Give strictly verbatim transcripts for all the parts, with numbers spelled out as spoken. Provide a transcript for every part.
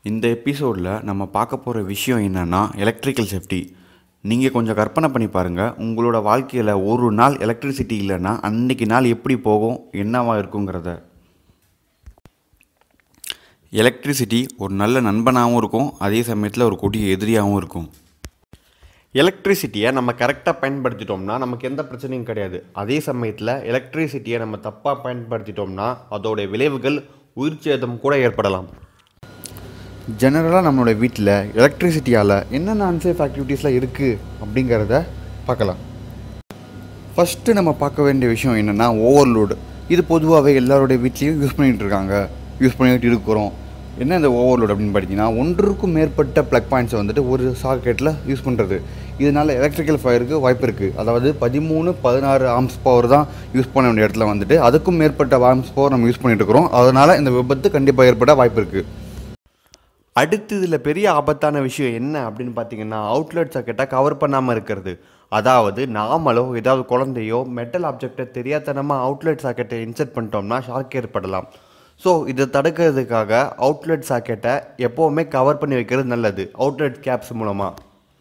இந்த எபிசோடில் நம்ம பார்க்க போகிற விஷயம் என்னென்னா எலக்ட்ரிக்கல் சேஃப்டி. நீங்கள் கொஞ்சம் கற்பனை பண்ணி பாருங்கள், உங்களோட வாழ்க்கையில் ஒரு நாள் எலக்ட்ரிசிட்டி இல்லைன்னா அன்றைக்கி நாள் எப்படி போகும், என்னவா இருக்குங்கிறத. எலக்ட்ரிசிட்டி ஒரு நல்ல நண்பனாகவும் இருக்கும், அதே சமயத்தில் ஒரு கொடிய எதிரியாகவும் இருக்கும். எலக்ட்ரிசிட்டியை நம்ம கரெக்டாக பயன்படுத்திட்டோம்னா நமக்கு எந்த பிரச்சனையும் கிடையாது. அதே சமயத்தில் எலக்ட்ரிசிட்டியை நம்ம தப்பாக பயன்படுத்திட்டோம்னா அதோடைய விளைவுகள் உயிர் சேதம் கூட ஏற்படலாம். ஜெனரலாக நம்மளோட வீட்டில் எலக்ட்ரிசிட்டியால் என்னென்ன அன்சேஃப் ஆக்டிவிட்டீஸ்லாம் இருக்குது அப்படிங்கிறத பார்க்கலாம். ஃபஸ்ட்டு நம்ம பார்க்க வேண்டிய விஷயம் என்னென்னா ஓவர்லோடு. இது பொதுவாகவே எல்லாருடைய வீட்லேயும் யூஸ் பண்ணிகிட்டு இருக்காங்க, யூஸ் பண்ணிகிட்டு இருக்கிறோம். என்ன இந்த ஓவர்லோட் அப்படின்னு பார்த்தீங்கன்னா, ஒன்றுக்கும் மேற்பட்ட ப்ளக் பாயிண்ட்ஸை வந்துட்டு ஒரு சாக்கெட்டில் யூஸ் பண்ணுறது. இதனால் எலக்ட்ரிக்கல் ஃபயருக்கு வாய்ப்பு இருக்குது. அதாவது பதிமூணு பதினாறு ஆம்ஸ் பவர் தான் யூஸ் பண்ண வேண்டிய இடத்துல வந்துட்டு அதுக்கும் மேற்பட்ட ஆம்ஸ் பவர் நம்ம யூஸ் பண்ணிகிட்டு இருக்கிறோம். அதனால் இந்த விபத்து கண்டிப்பாக ஏற்பட வாய்ப்பு இருக்குது. அடுத்து இதில் பெரிய ஆபத்தான விஷயம் என்ன அப்படின்னு பார்த்தீங்கன்னா, அவுட்லெட் சாக்கெட்டை கவர் பண்ணாமல் இருக்கிறது. அதாவது நாமளோ ஏதாவது குழந்தையோ மெட்டல் ஆப்ஜெக்டை தெரியாதனமாக அவுட்லெட் சாக்கெட்டை இன்சர்ட் பண்ணிட்டோம்னா ஷாக் ஏற்படலாம். ஸோ இதை தடுக்கிறதுக்காக அவுட்லெட் சாக்கெட்டை எப்போவுமே கவர் பண்ணி வைக்கிறது நல்லது, அவுட்லெட் கேப்ஸ் மூலமாக.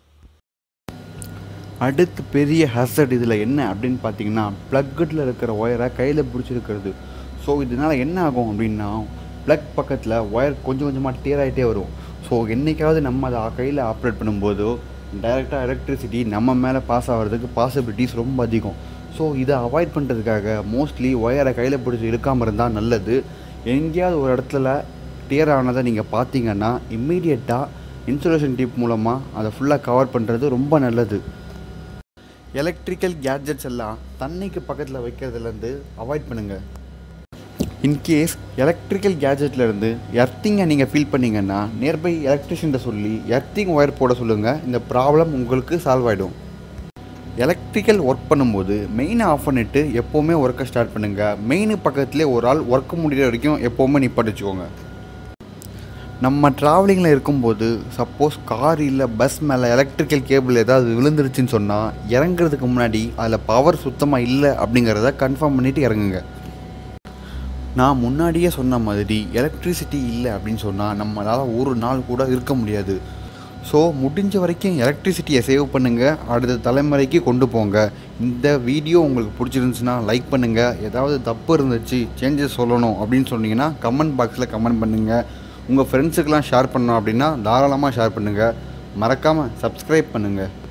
அடுத்து பெரிய ஹசர்ட் இதில் என்ன அப்படின்னு பார்த்தீங்கன்னா, ப்ளக்கில் இருக்கிற ஒயரை கையில் பிடிச்சிருக்கிறது. ஸோ இதனால் என்ன ஆகும் அப்படின்னா, ப்ளக் பக்கத்தில் ஒயர் கொஞ்சம் கொஞ்சமாக டேர் ஆகிட்டே வரும். ஸோ என்றைக்காவது நம்ம அதை கையில் ஆப்ரேட் பண்ணும்போதோ டைரெக்டாக எலக்ட்ரிசிட்டி நம்ம மேலே பாஸ் ஆகிறதுக்கு பாசிபிலிட்டிஸ் ரொம்ப அதிகம். ஸோ இதை அவாய்ட் பண்ணுறதுக்காக மோஸ்ட்லி ஒயரை கையில் பிடிச்சி இழுக்காமல் இருந்தால் நல்லது. எங்கேயாவது ஒரு இடத்துல டேர் ஆனதை நீங்கள் பார்த்தீங்கன்னா இம்மீடியட்டாக இன்சுலேஷன் டிப் மூலமாக அதை ஃபுல்லாக கவர் பண்ணுறது ரொம்ப நல்லது. எலக்ட்ரிக்கல் கேட்ஜெட்ஸ் எல்லாம் தண்ணிக்கு பக்கத்தில் வைக்கிறதுலேருந்து அவாய்ட் பண்ணுங்கள். இன்கேஸ் எலக்ட்ரிக்கல் கேட்ஜெட்லேருந்து எர்த்திங்கை நீங்கள் ஃபீல் பண்ணிங்கன்னா நியர்பை எலக்ட்ரிஷியன்ட்ட சொல்லி எர்த்திங் ஒயர் போட சொல்லுங்கள். இந்த ப்ராப்ளம் உங்களுக்கு சால்வ் ஆகிடும். எலக்ட்ரிக்கல் ஒர்க் பண்ணும்போது மெயினை ஆஃப் பண்ணிவிட்டு எப்போவுமே ஒர்க்கை ஸ்டார்ட் பண்ணுங்கள். மெயினு பக்கத்துலேயே ஒரு ஆள் ஒர்க்கு முடிகிற வரைக்கும் எப்போவுமே நிப்பாட்டி வச்சுக்கோங்க. நம்ம ட்ராவலிங்கில் இருக்கும்போது சப்போஸ் கார் இல்லை பஸ் மேலே எலக்ட்ரிக்கல் கேபிள் ஏதாவது விழுந்துருச்சுன்னு சொன்னால் இறங்குறதுக்கு முன்னாடி அதில் பவர் சுத்தமாக இல்லை அப்படிங்கிறத கன்ஃபார்ம் பண்ணிவிட்டு இறங்குங்க. நான் முன்னாடியே சொன்ன மாதிரி எலக்ட்ரிசிட்டி இல்லை அப்படின்னு சொன்னால் நம்மளால் ஒரு நாள் கூட இருக்க முடியாது. ஸோ முடிஞ்ச வரைக்கும் எலக்ட்ரிசிட்டியை சேவ் பண்ணுங்கள், அடுத்த தலைமுறைக்கு கொண்டு போங்க. இந்த வீடியோ உங்களுக்கு பிடிச்சிருந்துச்சுன்னா லைக் பண்ணுங்கள். ஏதாவது தப்பு இருந்துச்சு, சேஞ்சஸ் சொல்லணும் அப்படின்னு சொன்னீங்கன்னா கமெண்ட் பாக்ஸில் கமெண்ட் பண்ணுங்கள். உங்கள் ஃப்ரெண்ட்ஸுக்கெலாம் ஷேர் பண்ணணும் அப்படின்னா தாராளமாக ஷேர் பண்ணுங்கள். மறக்காமல் சப்ஸ்கிரைப் பண்ணுங்கள்.